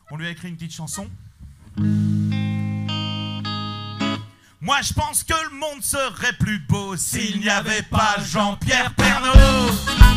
On lui a écrit une petite chanson. Moi je pense que le monde serait plus beau s'il n'y avait pas Jean-Pierre Pernaut.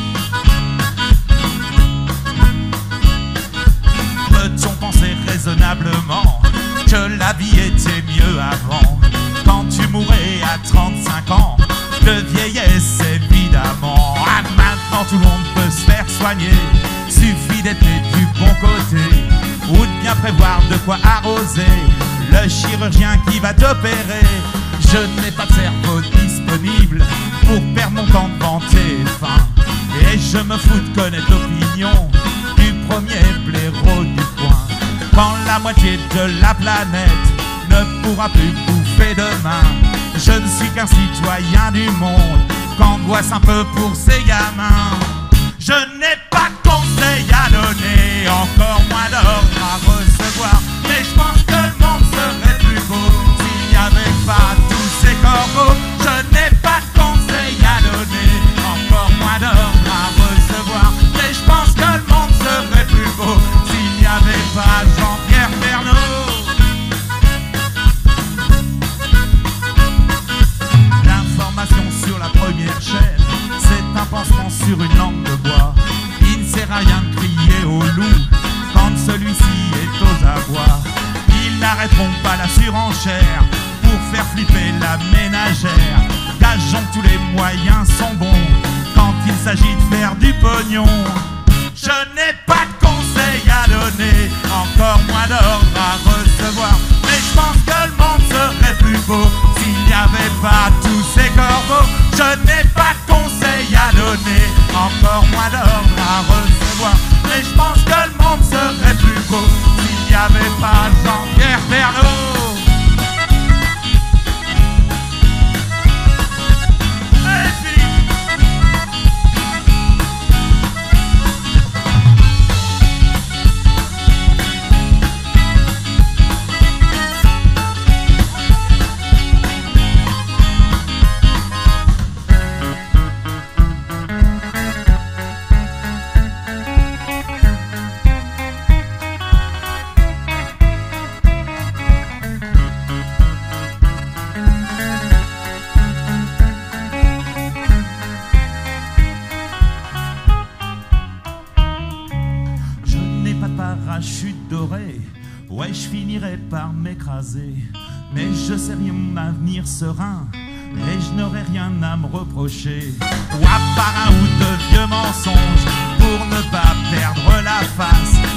Peut-on penser raisonnablement que la vie était mieux avant, quand tu mourais à 35 ans de vieillesse évidemment. Ah, maintenant tout le monde peut se faire soigner, suffit d'être du bon côté ou de bien prévoir de quoi arroser le chirurgien qui va t'opérer. Je n'ai pas de cerveau disponible pour perdre mon temps devant TF1, et je me fous de connaître l'opinion du premier blaireau du coin. Quand la moitié de la planète ne pourra plus bouffer demain, je ne suis qu'un citoyen du monde qu'angoisse un peu pour ces gamins. Je n'ai pas de conseils à donner, encore moins d'ordre à recevoir, mais je pense que le monde serait plus beau s'il n'y avait pas tous ces corbeaux. Je n'ai pas de conseils à donner, encore moins d'ordre à recevoir, mais je pense que le monde serait plus beau s'il n'y avait pas Jean-Pierre Pernaut. L'information sur la première chaîne, c'est un pansement sur une langue de bois. Il ne sert à rien de crier au loup quand celui-ci est aux abois. Ils n'arrêteront pas la surenchère pour faire flipper la ménagère. Gageons que tous les moyens sont bons quand il s'agit de faire du pognon. Je n'ai pas de conseils à donner, encore moins d'ordre à recevoir, mais je pense que le monde serait plus beau s'il n'y avait pas tous ces corbeaux. Je n'ai pas de conseils à donner, encore moins d'ordre à recevoir, mais je pense que le monde serait plus beau s'il n'y avait pas Jean-Pierre Pernaut. Parachute doré, ouais je finirai par m'écraser, mais je sais rien de mon avenir serein, et je n'aurai rien à me reprocher. Ou à part un ou deux vieux mensonges pour ne pas perdre la face,